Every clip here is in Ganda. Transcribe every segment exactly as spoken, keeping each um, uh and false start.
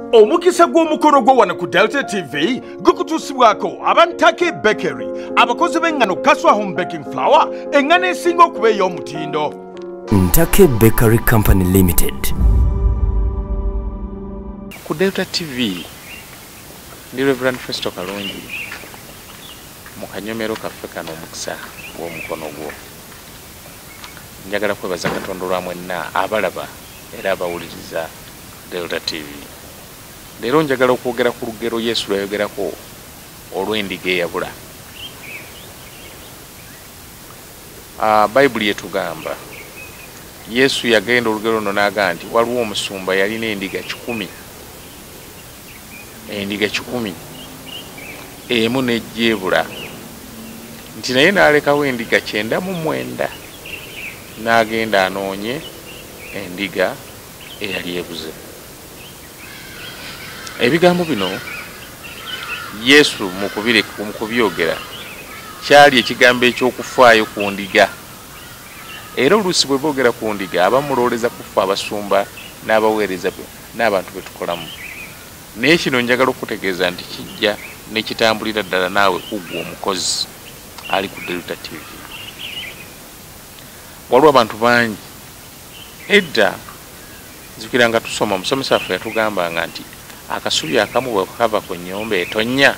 Omukisa Gwo'Mukono Gwo Oct ku Delta T V gukutusibwako abantake bakery abakozi b'engano kaswa home baking flour engano esinga okuba ey'omutindo. Ntake Bakery Company Limited. Ku Delta T V ndi Reverend Festo Kalongi mu kanyomero kaffe kano Omukisa Gwo'Mukono Gwo. Njagala kwebaza Katonda lwa mwenna abalaba era abawuliriza Delta T V. Lero njagala okwogera ku lugero Yesu lwayogerako olw'endiga eyabula. Ah, Bayibuli etugamba Yesu yagenda olugero luno n'agamba nti waliwo omusumba yalina endiga kikumi. Endiga kikumi emu n'ejja ebula, nti naye n'alekawo endiga kyenda mu mwenda n'agenda anoonye endiga eyali ebuze. Ebigambo bino Yesu mu kubyogera kyali ekigambo eky'okufaayo ku ndiga. Era oluusi bwe boogera ku ndiga abamulooleza kufa abasumba n'abaweereza n'abantu be tukolamu. Naye kino njagala okutegeeza nti kijja ne kitambulira ddala naawe kuggwa omukozi ali ku Delta T V. Waliwo abantu bangi edda nzikira nga tusoma omusomesa waffe yatugambanga nti akasubi akamu bwe kava ku nnyumba etonnya.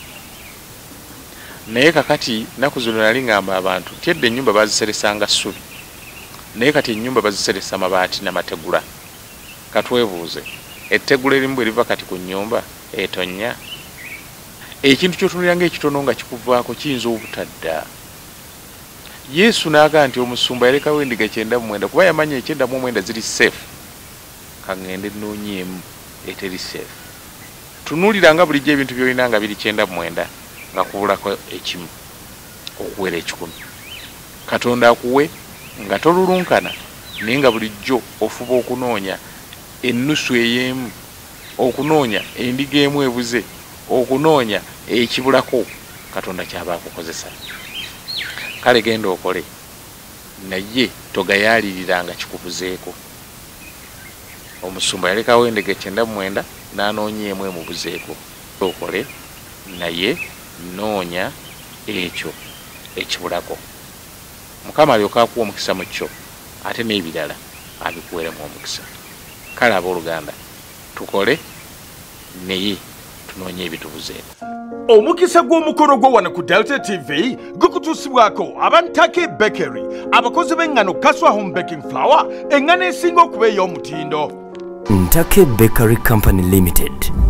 Naye kakati naku zino nali ngamba abantu nti edda ennyumba baziseresanga ssubi, naye kati ennyumba baziseresa mabaati n'amategula. Katwebuuze, ettegula erimu bwe liva kati ku nnyumba etonnya, ekintu ky'otunulira ng'ekitono nga kikuvaako kiyinza obutadda. Yesu n'agamba nti omusumba yalekawo endiga kyenda mu mwenda kuba yamanya ekyenda mu mwenda ziri safe, kaŋŋende nnoonyeemu eteri safe. Tunuulira nga bulijjo ebintu by'olina nga biri kyenda mu mwenda nga kubulako ekimu okuwera ekikumi. Katonda akuwe nga tolulunkana naye nga bulijjo ofuba okunoonya ennusu ey'emu, okunoonya endiga emu ebuze, okunoonya ekibulako. Katonda kyaba akukozesa. Kale genda okole, naye togayaalirira nga kikubuzeeko. Omusumba yalekawo endiga kyenda mu mwenda n'anoonya emu emubuzeeko. Okole naye noonya ekyo ekibulako. Mukama alyoka akuwa omukisa mu kyo ate n'ebirala abikuweremu omukisa. Kale abooluganda tukole naye tunoonye ebitubuzeeko. Omukisa Gwo'Mukono Gwo Oct ku Delta T V gukutusibwako abantake bakery abakozi b'engano kaswa home baking flour engano esinga okuba ey'omutindo. Ntake Bakery Company Limited.